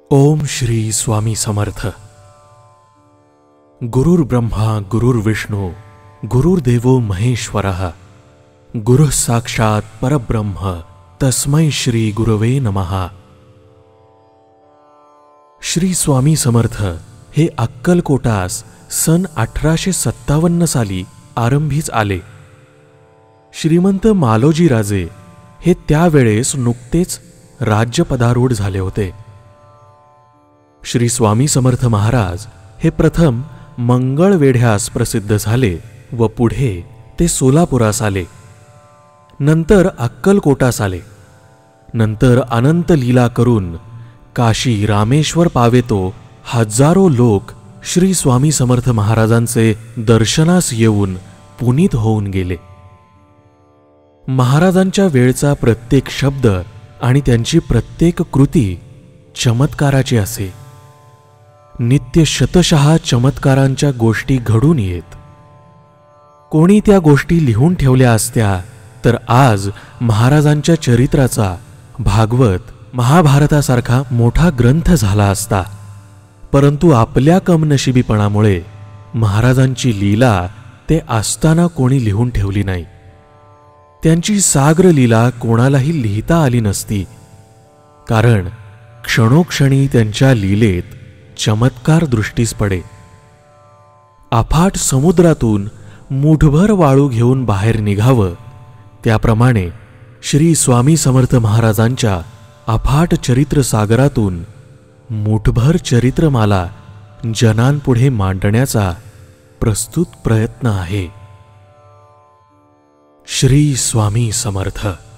ओम श्री स्वामी समर्थ। गुरुर्ब्रह्मा गुरुर्विष्णु गुरुर्देवो महेश्वरः गुरुः साक्षात् परब्रह्म तस्मै श्री गुरवे नमः। श्री स्वामी समर्थ हे अक्कलकोटास सन 1857 साली आरंभीच आले। श्रीमंत मालोजी राजे हे त्यावेळेस नुकतेच राज्यपदारूढ झाले होते। श्री स्वामी समर्थ महाराज हे प्रथम मंगळवेढ्यास प्रसिद्ध झाले व पुढे ते सोलापुरास आले, नंतर अक्कलकोटास आले, नंतर अनंत लीला करून काशी रामेश्वर पावेतो हजारो लोक श्री स्वामी समर्थ महाराजांचे दर्शनास येऊन पुनीत होऊन गेले। महाराजांच्या वेळचा प्रत्येक शब्द आणि त्यांची प्रत्येक कृती चमत्काराची असे। नित्य शतशः चमत्कारांच्या गोष्टी घडून येत। कोणी त्या गोष्टी लिहून ठेवल्या असत्या तर आज महाराजांच्या चरित्राचा भागवत महाभारतासारखा मोठा ग्रंथ झाला असता, परंतु आपल्या कमनशिबीपणामुळे महाराजांची लीला ते असताना कोणी लिहून ठेवली नाही। त्यांची साग्र लीला कोणालाही लिहिता आली नसती, कारण क्षणोक्षणी त्यांच्या लीलेत चमत्कार दृष्टीस पडे। अफाट समुद्रातून मुठभर वाळू घेऊन बाहेर निघावं त्याप्रमाणे श्री स्वामी समर्थ महाराजांच्या अफाट चरित्र सागरातून मुठभर चरित्रमाला जनांपुढे मांडण्याचा प्रस्तुत प्रयत्न आहे। श्री स्वामी समर्थ।